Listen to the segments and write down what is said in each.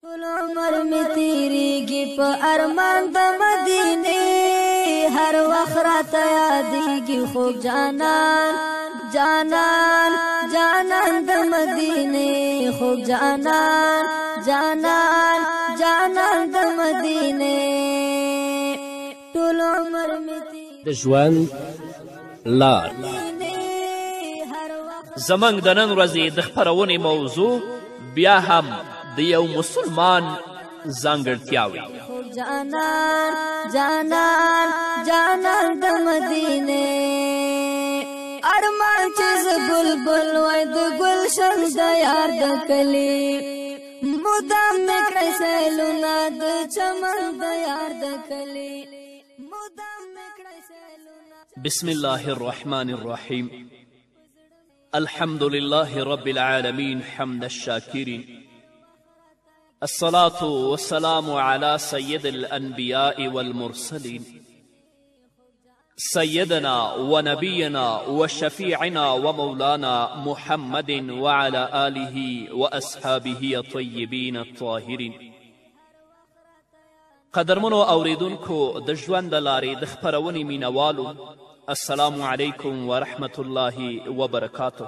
ټول عمر می تیریږي په ارمان د مدینې، هر وخت راته یادېږي خوږ جانان جانان جانان د مدینې، خوږ جانان جانان جانان د مدینې. ټول عمر می د ژوند لار زمنګ د نن ورځې د خپرونې موضوع بیا هم د یو مسلمان ځانګړتیاوې. جانان جانان جانان د مدینې، ارمان چې زه بلبل وای د ګلشن د یار د کلي، مدام مې کړی سیلونه د چمن د یار د کلي، مدام مې کړی سیلونه. بسم الله الرحمن الرحیم. الحمد لله رب العالمين حمد الشاكرين، الصلاة والسلام على سيد الأنبياء والمرسلين، سيدنا ونبينا وشفيعنا ومولانا محمد وعلى آله وأصحابه الطيبين الطاهرين. قدرمنو اوریدونکو د ژوند د لارې د خپرونې مینوالو، السلام علیکم ورحمة الله وبرکاته.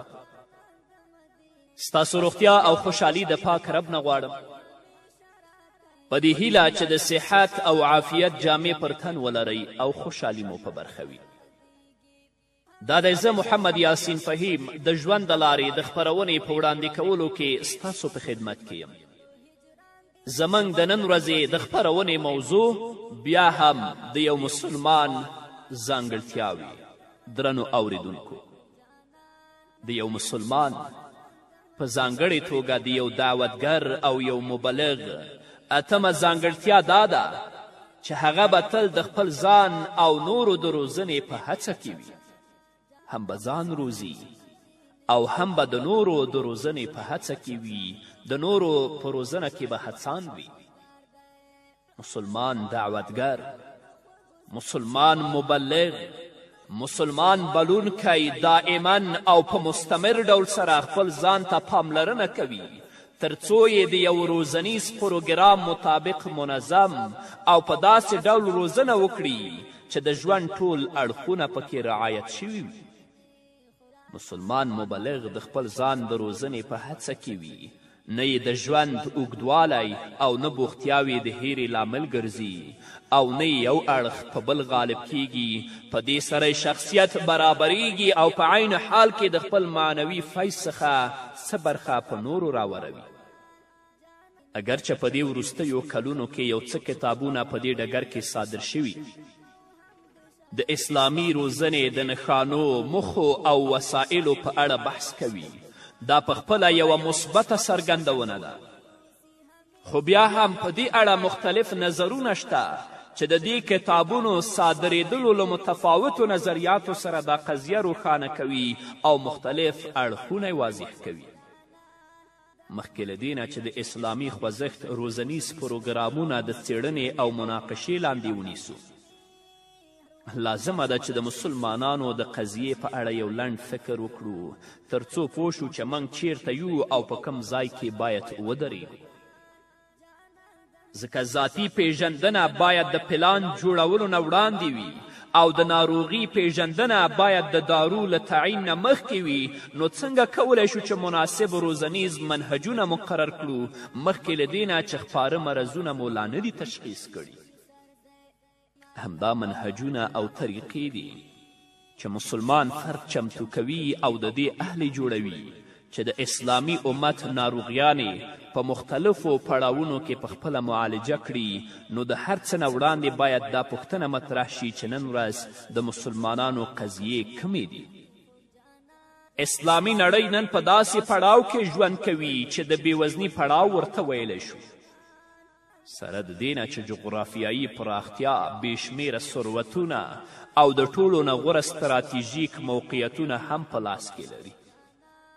ستاسو روغتیا او خوشحالي د پاک رب نه غواړم، په دې هیله چې د صحت او عافیت جامې پر تن ولرئ او خوشحالي مو په برخه وي. دا دی زه محمد یاسین فهیم د ژوند د لارې د خپرونې په وړاندې کولو کې ستاسو په خدمت کې یم. زموږ د نن ورځې د خپرونې موضوع بیا هم د یو مسلمان ځانګړتیاوې. درنو اوریدونکو، د یو مسلمان په ځانګړې توګه د یو دعوتګر او یو مبلغ اتمه ځانګړتیا دا ده چې هغه به تل د خپل ځان او نورو د روزنې په هڅه کې وي. هم به ځان روزي او هم به د نورو د روزنې په هڅه کې وي، د نورو په روزنه کې به هڅان وي. مسلمان دعوتګر، مسلمان مبلغ، مسلمان بلونکی دائما او په مستمر ډول سره خپل ځان ته پاملرنه کوي تر څو یې د یو روزنیز پروګرام مطابق منظم او په داسې ډول روزنه وکړي چې د ژوند ټول اړخونه پکې رعایت شوي وي. مسلمان مبلغ د خپل ځان د روزنې په هڅه کې وي، نه یې د ژوند اوږدوالی او نه بوختیاوې د هیرې لامل ګرځي او نه یو اړخ په بل غالب کیږي. په دې سره شخصیت برابریږي او په عین حال کې د خپل معنوي فیض څخه څه برخه په نورو راوروي. اگرچه په دې وروستیو کلونو کې یو څه کتابونه په دې ډګر کې صادر شوي د اسلامي روزنې د نښانو، مخو او وسایلو په اړه بحث کوي. دا پخپله یوه مثبته څرګندونه ده، خو بیا هم په دې اړه مختلف نظرونه شته چې د دې کتابونو صادرېدلو له متفاوتو نظریاتو سره دا قضیه روښانه کوي او مختلف اړخونه واضح کوي. مخکې له دې نه چې د اسلامي خوځښت روزنیز پروګرامونه د څېړنې او مناقشې لاندې ونیسو، لازمه ده چې د مسلمانانو د قضیې په اړه یو لنډ فکر وکړو تر څو پوه شو چې موږ چیرته یو او په کوم ځای کې باید ودرېږو. ځکه ذاتي پیژندنه باید د پلان جوړولو نه وړاندې وي او د ناروغي پیژندنه باید د دارو له تعین نه مخکې وي. نو څنګه کولی شو چې مناسب روزنیز منهجونه مقرر کړو مخکې له دې نه چې خپاره مرضونه مو لا نه دي تشخیص کړي؟ همدا منهجونه او طریقې دي چې مسلمان فرد چمتو کوي او د دې اهل جوړوي چې د اسلامي امت ناروغیانې په مختلفو پړاوونو کې په خپله معالجه کړي. نو د هر څه نه وړاندې باید دا پوښتنه مطرح شي چې نن ورځ د مسلمانانو قضیې کمې دي. اسلامي نړۍ نن په داسې پړاو کې ژوند کوي چې د بېوزني پړاو ورته ویلی شو، سره د دې نه چې جغرافیایي پراختیا، بېشمېره ثروتونه او د ټولو نه غوره ستراتیژیک موقعیتونه هم په لاس کې لري.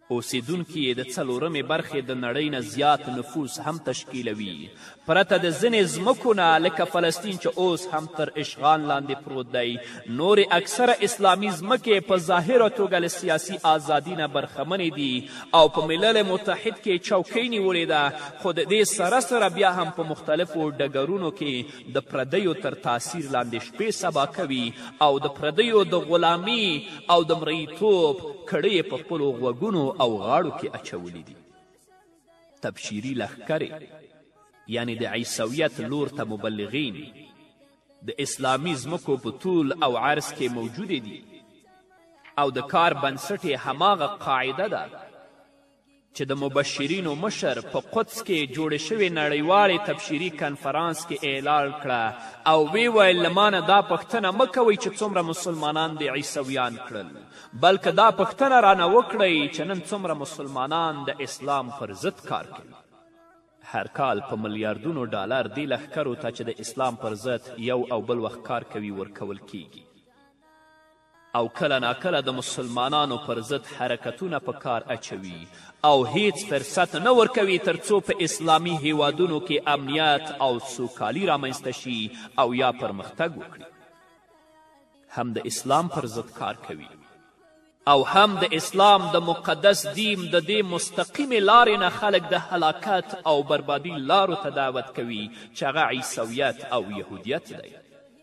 اوسیدونکي یې د 4مې برخې د نړۍ نه زیات نفوس هم تشکیلوي پرته د ځینې ځمکو نه لکه فلسطین چې اوس هم تر اشغال لاندې پروت دی نورې اکثره اسلامي ځمکې په ظاهره توګه له سیاسي ازادي نه برخمنې دي او په ملل متحد کې چوکۍ نیولې ده خو د دې سره سره بیا هم په مختلفو ډګرونو کې د پردیو تر تاثیر لاندې شپې سبا کوي او د پردیو د غلامي او د مریتوب کړۍ په خپلو غوږونو او غاړو کې اچولي دي تبشیري لښکرې یعنی د عیسویت لور ته مبلغین د اسلامي ځمکو په طول او عرض کې موجودې دي او د کار بنسټ یې هماغه قاعده ده چې د مبشرینو مشر په قدس کې جوړې شوې نړیوالې تبشیري کنفرانس کې اعلان کړه او وی ویل له ما نه دا پوښتنه مه کوئ چې څومره مسلمانان د عیسویان کړل بلکې دا پوښتنه رانه وکړئ چې نن څومره مسلمانان د اسلام پر ضد کار کوي هر کال په میلیاردونو ډالر دې لښکرو ته چې د اسلام پر ضد یو او بل وخت کار کوي ورکول کیږي او کله ناکله د مسلمانانو پر ضد حرکتونه په کار اچوي او هیڅ فرصت نه ورکوي تر څو په اسلامي هیوادونو کې امنیت او سوکالي رامنځته شي او یا پرمختګ وکړي هم د اسلام پر ضد کار کوي او هم د اسلام د مقدس دین د دې مستقیمې لارې نه خلک د هلاکت او بربادي لارو ته دعوت کوي چې هغه عیسویت او یهودیت دی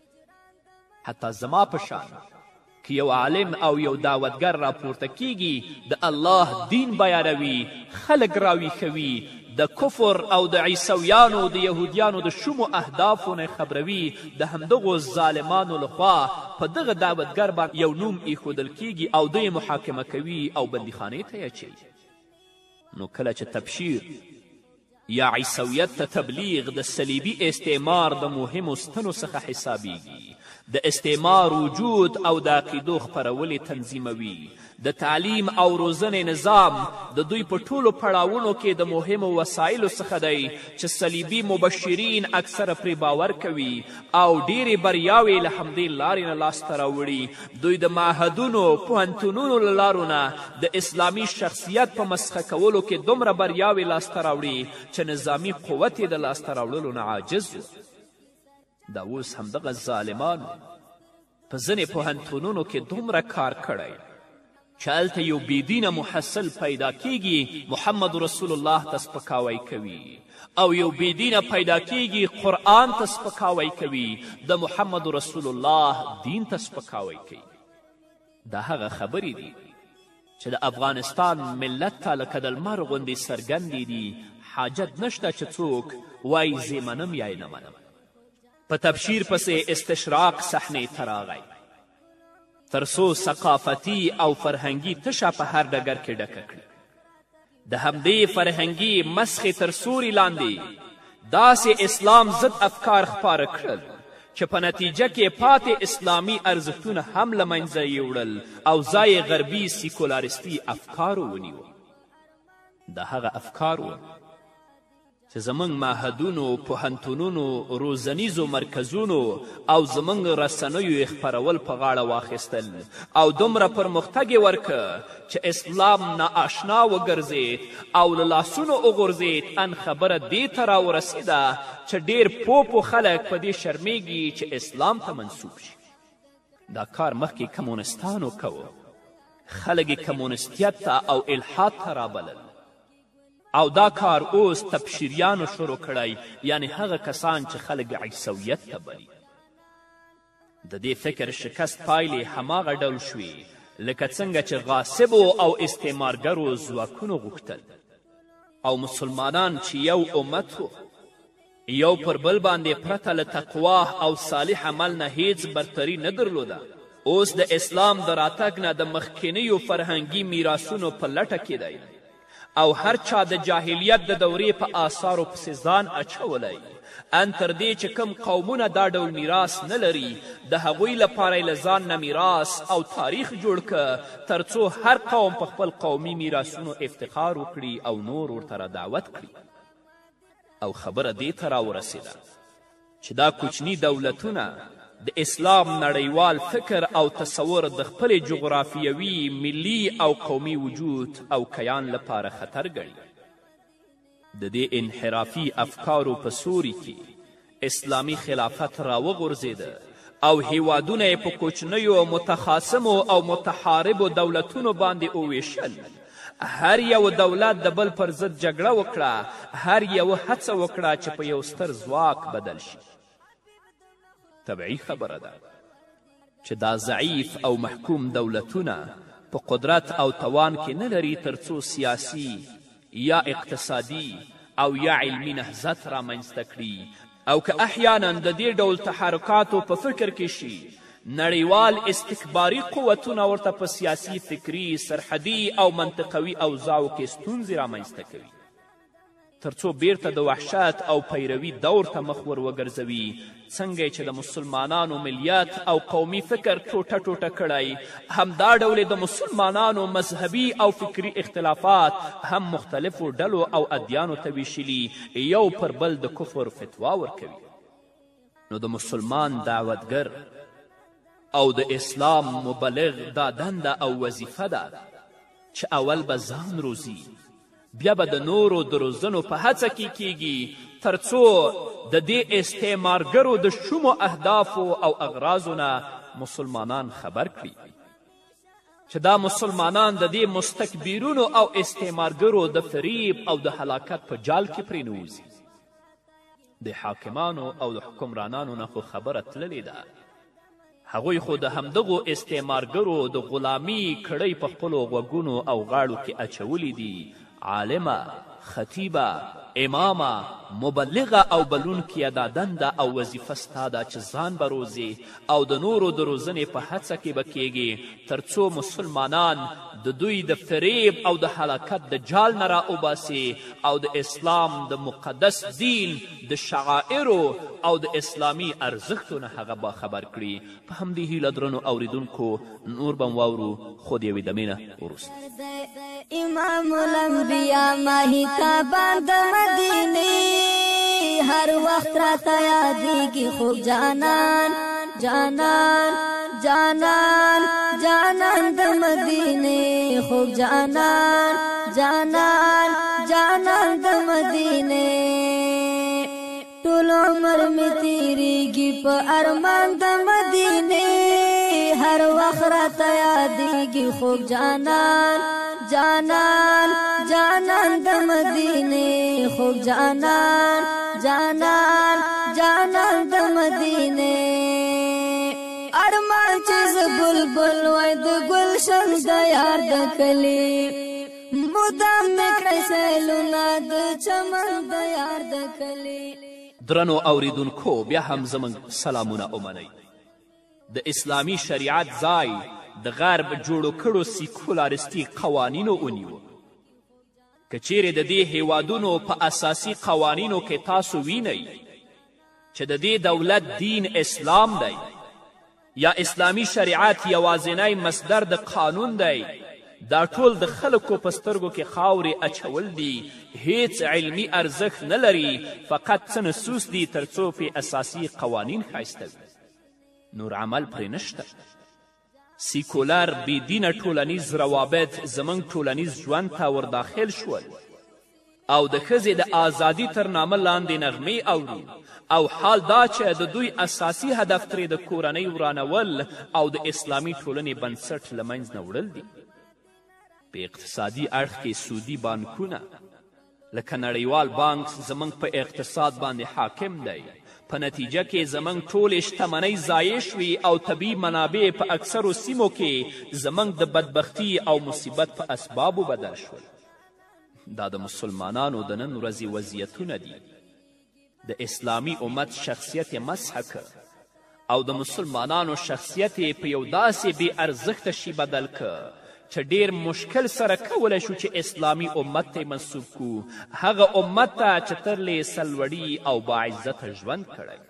حتی زما په شان که یو عالم او یو دعوتګر راپورته کیږي د الله دین بیانوي خلک راویښوي د کفر او د عیسویانو د یهودیانو د شومو اهدافو نه خبروي د همدغو ظالمانو لخوا په دغه دعوتګر باندې یو نوم ایښودل کیږي او دوی محاکمه کوي او بندیخانې ته یې اچوي نو کله چې تبشیر یا عیسویت ته تبلیغ د صلیبي استعمار د مهمو ستنو څخه حسابیږي د استعمار وجود او د عقیدو خپرولې تنظیموي د تعلیم او روزنې نظام د دوی په ټولو پړاوونو کې د مهمو وسایلو څخه دی چې صلیبي مبشرین اکثره پرې باور کوي او ډیرې بریاوې له همدې لارې نه لاسته راوړي دوی د معهدونو پوهنتونونو له لارو نه د اسلامي شخصیت په مسخه کولو کې دومره بریاوې لاسته راوړي چې نظامي قوت یې د لاسته راوړلو نه عاجز و دا اوس همدغه ظالمانو په ځینې پوهنتونونو کې دومره کار کړی چې هلته یو بېدینه محصل پیدا کیږي محمد رسول الله ته سپکاوی کوي او یو بېدینه پیدا کیږي قرآن ته سپکاوی کوي د محمد رسول الله دین ته سپکاوی کوي دا هغه خبرې دي چې د افغانستان ملت ته لکه د لمر غوندې څرګندې دي حاجت نشته چې څوک وایي زه منم یا یې نه منم په تبشیر پسې استشراق صحنې ته راغی تر څو ثقافتي او فرهنګي تشه په هر ډګر کې ډکه کړي د همدې فرهنګي مسخې تر سوري لاندې داسې اسلام ضد افکار خپاره کړل چې په نتیجه کې پاتې اسلامي ارزښتونه هم له منځه یوړل او ځای غربي سیکولارستي افکارو ونیو دا هغه افکار و چې زموږ معهدونو پوهنتونونو روزنیزو مرکزونو او زموږ رسنیو یې خپرول په غاړه واخیستل او دومره پرمختګ یې ورکه چې اسلام نااشنا وګرځېد او له لاسونو وغورځېد ان خبره دې ته راورسېده چې ډېر پوپو خلک په دې شرمېږي چې اسلام ته منسوب شي دا کار مخکې کمونستانو کوه خلک یې کمونستیت ته او الحاد ته رابلل او دا کار اوس تبشیریانو شروع کړی یعنی هغه کسان چې خلک عیسویت ته بلي د دې فکر شکست پایلې هماغه ډول شوې لکه څنګه چې غاصبو او استعمارګرو ځواکونو غوښتل او مسلمانان چې یو امت و یو پر بل باندې پرته له تقوا او صالح عمل نه هیڅ برتري نه درلوده اوس د اسلام د راتګ نه د مخکینیو فرهنګي میراثونو په لټه کې دی او هر چا د جاهلیت د دورې په آثارو پسې ځان اچولی ان تر دې چې کوم قومونه دا ډول میراث نه لري د هغوی لپاره یې له ځان نه میراث او تاریخ جوړ که تر څو هر قوم په خپل قومي میراثونو افتخار وکړي او نور ورته را دعوت کړي او خبره دې ته راورسېده چې دا کوچني دولتونه د اسلام نړیوال فکر او تصور د خپلې جغرافیوي ملي او قومي وجود او کیان لپاره خطر ګڼي. د دې انحرافي افکارو په سوري کې اسلامي خلافت راوغورځېده او هیوادونه یې په کوچنیو متخاصمو او متحاربو دولتونو باندې وویشل. هر یو دولت د بل پر ضد جګړه وکړه، هر یو هڅه وکړه چې په یو ستر ځواک بدل شي. طبیعي خبره ده چې دا ضعیف او محکوم دولتونه په قدرت او توان کې نه لري تر څو سیاسي یا اقتصادي او یا علمي نهضت رامنځته کړي، او که احیانا د دې ډول تحرکاتو په فکر کې شي، نړیوال استکباري قوتونه ورته په سیاسي، فکري، سرحدي او منطقوي اوضاعو کې ستونزې رامنځته کوي، تر څو بیرته د وحشت او پیروي دور ته مخ ور وګرځوي. څنګه چې د مسلمانانو ملیت او قومي فکر ټوټه ټوټه کړی، همدا ډول د مسلمانانو مذهبي او فکري اختلافات هم مختلفو ډلو او ادیانو ته ویشلي، یو پر بل د کفر فتوا ورکوي. نو د مسلمان دعوتګر او د اسلام مبلغ دا دنده او وظیفه ده چې اول به ځان روزي، بیا به د نورو د روزنو په هڅه کې کیږي تر څو د دې استعمارګرو د شومو اهدافو او اغراضو نه مسلمانان خبر کړي، چې دا مسلمانان د دې مستکبرونو او استعمارګرو د فریب او د هلاکت په جال کې پرې نوځي. د حاکمانو او د حکمرانانو نه خو خبره تللې ده، هغوی خو د همدغو استعمارګرو د غلامي کړۍ په خپلو غوږونو او غاړو کې اچولي دي. عالمه، خطیبه، امامه، مبلغه او بلونکې دا دنده او وظیفه ستا ده چې ځان به روزې او د نورو د روزنې په هڅه کې به کیږي تر څو مسلمانان د دوی د فریب او د هلاکت د جال نه راوباسي او د اسلام د مقدس دین د شعائرو او د اسلامي ارزښتو نه هغه باخبر کړي. په همدې هیله درنو اوریدونکو نور به واورو خو د یوې دمې نه وروسته. امام الانبیاء ماهی تابان د مدینې هر وخت راته یادېږي خوب جانان جانان جانان جانان د مدینې خوب جانان جانان جانان د مدینې ټول عمر مې تیریږي په ارمان د مدینې هر وخت راته یادېږي خوب جانان جانان جانان د مدینې خوب جانان جانان جانان د مدینې ارمان چې زه بلبل وای د ګلشن د یار د کلي مدام مې کړی سیلونه د چمن د یار د کلي. درنو اوریدونکو بیا هم زموږ سلامونه ومنئ. د اسلامي شریعت ځای د غرب جوړو کړو سیکولارستي قوانینو ونیو. که چیرې د دې هیوادونو په اساسي قوانینو کې تاسو وینئ چې د دې دولت دین اسلام دی یا اسلامي شریعت یوازینی مصدر د قانون دی، دا ټول د خلکو په سترګو کې خاورې اچول دي، هیڅ علمي ارزښت نه لري، فقط څه نصوص دي تر څو پې اساسي قوانین ښایسته وي، نور عمل پرې نشته. سیکولر بېدینه ټولنیز روابط زموږ ټولنیز ژوند ته ورداخل شول او د ښځې د آزادي تر نامه لاندې نغمې اوري، او حال دا چې د دوی اساسي هدف ترې د کورنۍ ورانول او د اسلامي ټولنې بنسټ له منځ نه وړل دي. په اقتصادي اړخ کې سودي بانکونه لکه نړیوال بانک زموږ په اقتصاد باندې حاکم دی، په نتیجه کې زموږ ټولې شتمنۍ ضایع شوي او طبیعي منابع په اکثرو سیمو کې زموږ د بدبختي او مصیبت په اسبابو بدل شول. دا د مسلمانانو د نن ورځې وضعیتونه دي. د اسلامي امت شخصیت مسح که او د مسلمانانو شخصیت په یو داسې بې ارزښته شي بدل که چې ډیر مشکل سره کولی شو چې اسلامي امت ته منسوب کو، هغه امت ته چې ترلې سلوړي او باعزته ژوند کړی.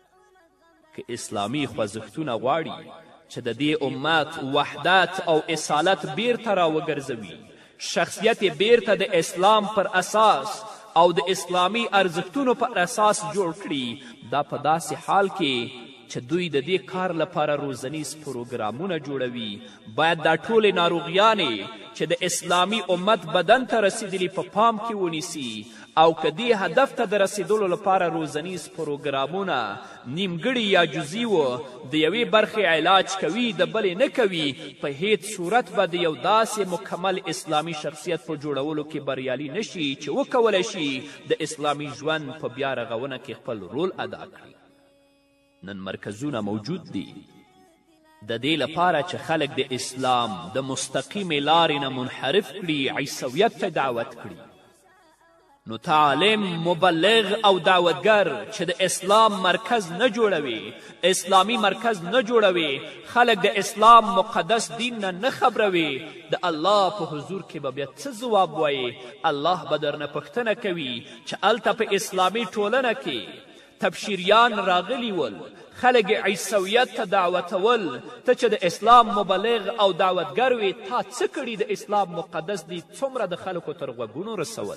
که اسلامي خوځښتونه غواړي چې د دې امت وحدت او اصالت بیرته راوګرځوي، شخصیت بیرته د اسلام پر اساس او د اسلامي ارزښتونو پر اساس جوړ کړي، دا په داسې حال کې چې دوی د دې کار لپاره روزنیز پروګرامونه جوړوي. باید دا ټولې ناروغیانې چې د اسلامي امت بدن ته رسیدلي په پام کې ونیسي او که دې هدف ته د رسیدلو لپاره روزنیز پروګرامونه نیمګړي یا جزي و د یوې برخې علاج کوي د بلې نه کوي، په هیڅ صورت به د یو داسې مکمل اسلامي شخصیت په جوړولو کې بریالي نشي چې وکولی شي د اسلامي ژوند په بیا رغونه کې خپل رول ادا کړي. نن مرکزونه موجود دي د دې لپاره چې خلک د اسلام د مستقیمې لارې نه منحرف کړي، عیسویت ته دعوت کړي. نو تعالم، مبلغ او دعوتګر چې د اسلام مرکز نه جوړوي، اسلامي مرکز نه جوړوي، خلک د اسلام مقدس دین نه خبروي، د الله په حضور کې به بیا څه ځواب وایي؟ الله به درنه پوښتنه کوي چې هلته په اسلامي ټولنه کې تبشیریان راغلي ول، خلک عیسویت ته دعوتول، ته چې د اسلام مبلغ او دعوتګر وي، تا څه کړي د اسلام مقدس دی څومره د خلکو تر غوږونو رسول؟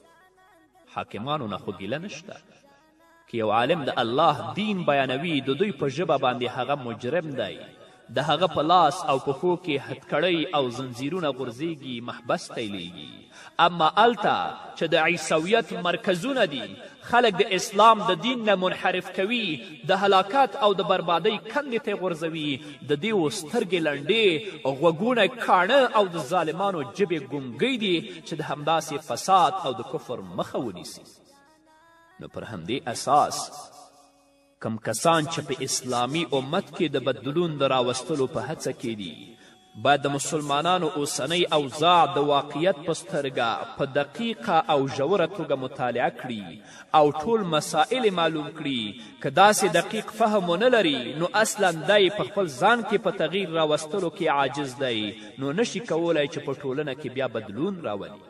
حاکمانو نه خو ګیله نشته که یو عالم د الله دین بیانوي، د دوی په ژبه باندې هغه مجرم دی، د هغه په لاس او پښو کې هتکړۍ او زنځیرونه غورځېږي، محبس تیلیږي. اما هلته چې د عیسویت مرکزونه دي، خلک د اسلام د دین نه منحرف کوي، د هلاکت او د بربادۍ کندې ته غورځوي، د دیو سترګې لنډې، غوږونه کاڼه او د ظالمانو ژبې ګونګۍ دي چې د همداسې فساد او د کفر مخه ونیسي. نو پر همدې اساس کم کسان چې په اسلامي امت کې د بدلون د راوستلو په هڅه کې دي، باید د مسلمانانو اوسنۍ اوضاع د واقعیت په سترګه په دقیقه او ژوره توګه مطالعه کړي او ټول مسائل معلوم کړي. که داسې دقیق فهم ونه لري نو اصلا دی په خپل ځان کې په تغییر راوستلو کې عاجز دی، نو نشي کولی چې په ټولنه کې بیا بدلون راولي.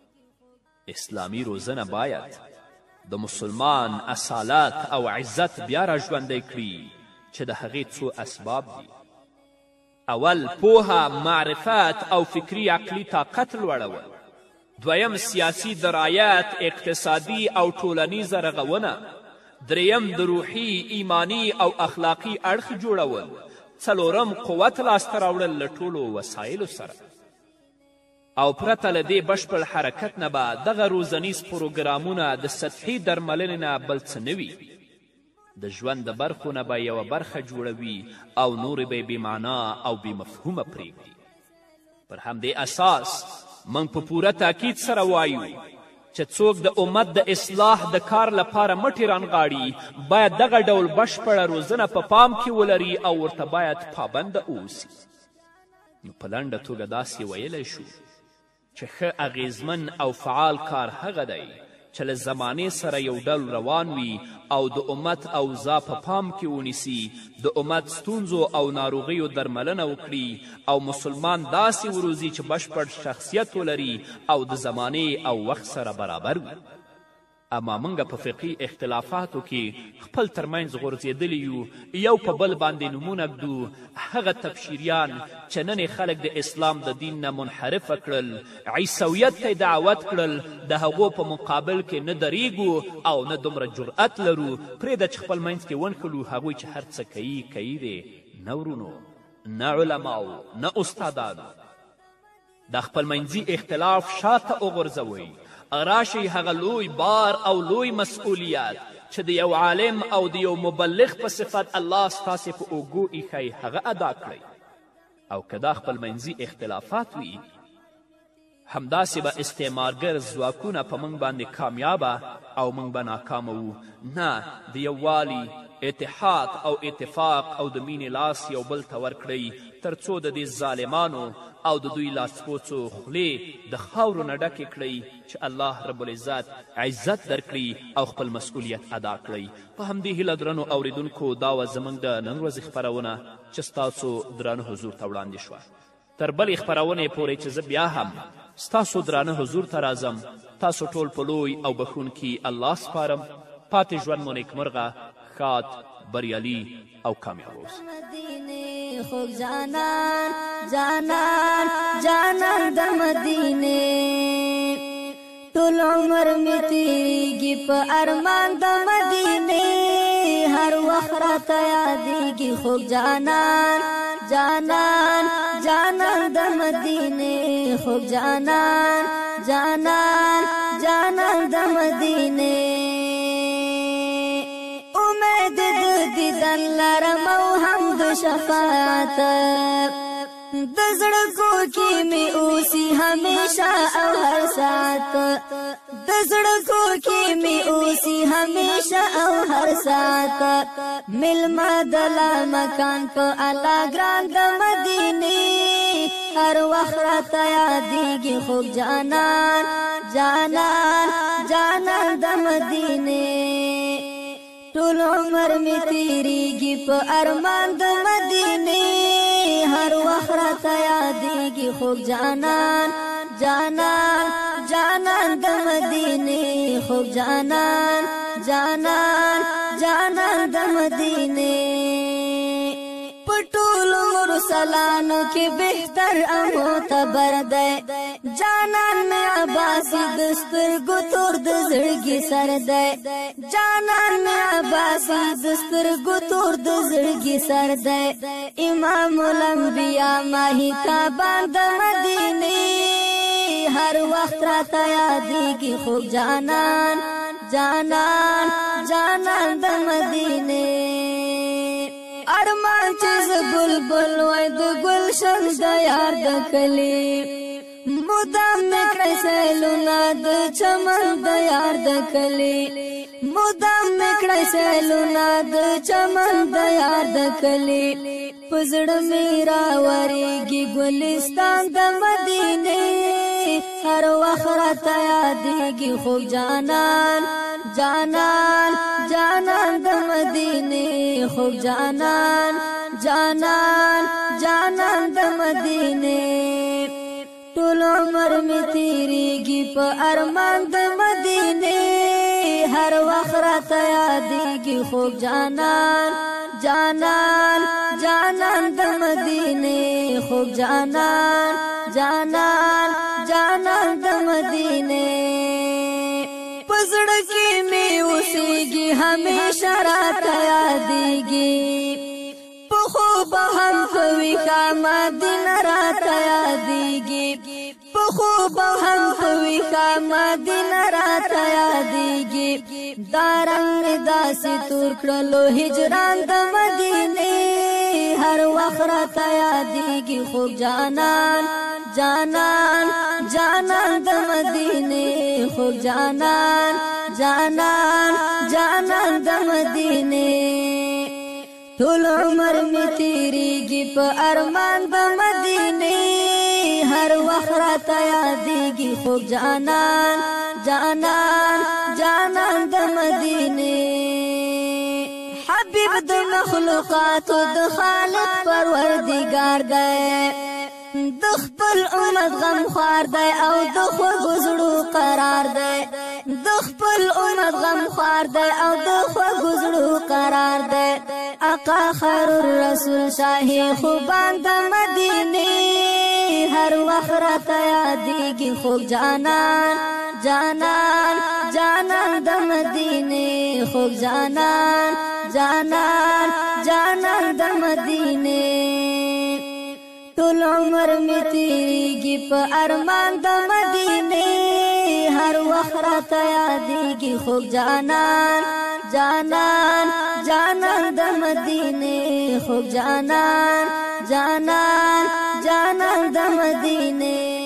اسلامي روزنه باید د مسلمان اصالت او عزت بیا را ژوندی کړي چې د هغې څو اسباب دي. اول، پوهه، معرفت او فکري عقلي طاقت لوړول. دویم، سیاسي درایت، اقتصادي او ټولنیزه رغونه. دریم، د روحي، ایمانی او اخلاقي اړخ جوړول. څلورم، قوت لاسته راوړل له ټولو وسایلو سره. او پرته له دې بشپړ حرکت نه به دغه روزنیز پروګرامونه د سطحي درملنې نه بل څه نه وي. د ژوند د برخو نه به یوه برخه جوړوي او نورې به یې بېمعنا او بېمفهومه پرېږدي. پر همدې اساس موږ په پوره تاکید سره وایو چې څوک د امت د اصلاح د کار لپاره مټې رانغاړي باید دغه ډول بشپړه روزنه په پام کې ولري او ورته باید پابنده اوسي. نو په لنډه توګه داسې ویلی شو چې ښه اغیزمن او فعال کار هغه دی چې له زمانې سره یو ډول روان وي او د امت اوضاع په پام کې ونیسي، د امت ستونزو او ناروغیو درملنه وکړي او مسلمان داسې وروزي چې بشپړ شخصیت ولري او د زمانې او وخت سره برابر وي. اما موږ په فقهي اختلافاتو کې خپل ترمنځ غورځېدلي یو په بل باندې نومونه ږدو، هغه تبشیریان چې نن خلک د اسلام د دین نه منحرفه کړل، عیسویت ته دعوت کړل، د هغو په مقابل کې نه دریږو او نه دومره جرأت لرو. پرېږده چې خپل منځ کې ونښلو، هغوی چې هر څه کوي دی، نه ورونو، نه علماو، نه استادانو. د خپل منځي اختلاف شاته وغورځوئ، راشئ هغه لوی بار او لوی مسئولیت چې د یو عالم او د یو مبلغ په صفت الله ستاسې په اوږو ایښی هغه ادا کړئ. او که دا خپل منځي اختلافات وي، همداسې به استعمارګر ځواکونه په موږ باندې کامیابه او موږ به ناکامه وو. نه، د یووالي، اتحاد او اتفاق او د مینې لاس یو بل ته ورکړئ تر څو د دې ظالمانو او د دوی لاسپوڅو خولې د خاورو نه ډکې کړئ چې الله رب العزت عزت درکړي او خپل مسئولیت ادا کړئ. په همدې هیله درنو اوریدونکو، دا وه زموږ د نن ورځې خپرونه چې ستاسو درانه حضور ته وړاندې شوه. تر بلې خپرونې پورې چې زه بیا هم ستاسو درانه حضور ته راځم، تاسو ټول په لوی او بخښونکي الله سپارم. پاتې ژوند مو نیکمرغه، ښاد، بریالي او کامیاب اوسئ. خوب جانان جانان جانان د مدینه، ټول عمر می تیریږي په ارمان د مدینه. هر وخت راته یادېږي خوږ جانان جانان جانان د مدینې خوږ جانان جانان جانان د مدینې امید د دیدن لرم او هم د شفاعت د زړه کوکې مې اوسي همیشه او هر ساعت د زړه کوکې مې اوسي همیشه او هر ساعت ملما د لا مکان په الله ګران د مدینې هر وخت راته یادېږي خوږ جانان جانان جانان د مدینې ټول عمر می تیریږي په ارمان د مدینې هر وخت راته یادېږي خوږ جانان جانان جانان د مدینې خوږ جانان جانان جانان د مدینې پټول مرسلانو کې بهتر او معتبر دی جانان مې عباسي د سترګو تور د زړګي سر دی جانان مې عباسي د سترګو تور د زړګي سر دی امام الانبیاء ماهی تابان د مدینې هر وخت راته یادېږي خوږ جانان جانان جانان د مدینې ارمان چې زه بلبل وای د ګلشن د یار د کلي مدام مې کړی سیلونه د چمن د یار د کلي مدام مې کړی سیلونه د چمن د یار د کلي په زړه مې راورېږي ګلستان د مدینې هر وخت راته یادېږي خوږ جانان جانان جانان د مدینې خوږ جانان جانان جانان د مدینې ټول عمر می تیریږي په ارمان د مدینې هر وخت راته یادېږي خوږ جانان جانان جانان د مدینې خوږ جانان جانان جانان د مدینې پزړه کې مې اوسېږي همیشه راته یادېږي په خوب هم په ویښه مدینه راته یادېږي په خوب هم په ویښه مدینه راته یادېږي دا رنګ داسې تور کړلو هجران د مدینې هر وخت راته یادېږي خوږ جانان جانان جانان د مدینې خوږ جانان جانان جانان د مدینې ټول عمر می تیریږي په ارمان د مدینې هر وخت راته یادېږي خوږ جانان جانان جانان د مدینې حبیب د مخلوقاتو د خالق پروردګار دی د خپل امت غم خوار دی او د خوږو زړو قرار دی د خپل امت غم خوار دی او د خوږو زړو قرار دی آقا خیر الرسول شاهي خوبان د مدینې هر وخت راته یادېږي خوږ جانان جانان جانان د مدینې خوږ جانان جانان جانان د مدینې ټول عمر می تیریږي په ارمان د مدینې هر وخت راته یادېږي خوږ جانان جانان جانان د مدینې خوږ جانان جانان جانان د مدینې